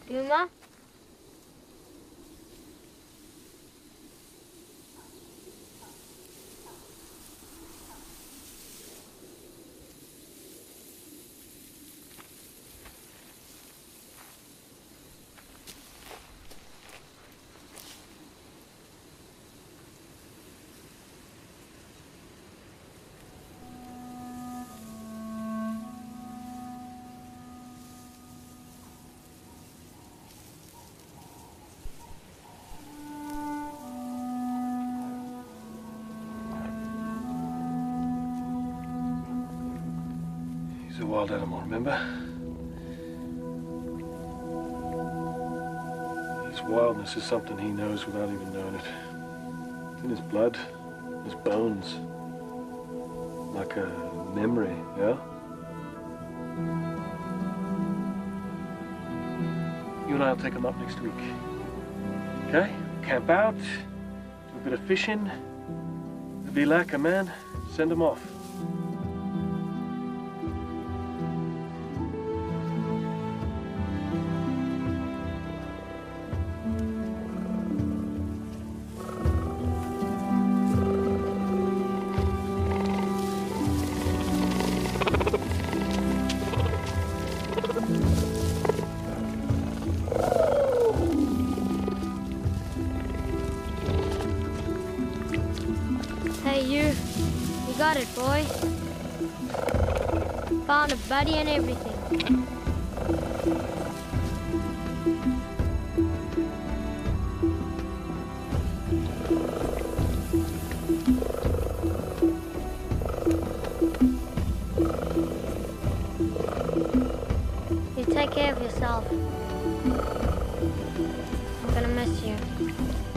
Duma? He's a wild animal, remember? His wildness is something he knows without even knowing it. It's in his blood, his bones. Like a memory, yeah? You and I'll take him up next week. Okay? Camp out, do a bit of fishing. Be like a man, send him off. Hey, you got it, boy. Found a buddy and everything. You take care of yourself. I'm gonna miss you.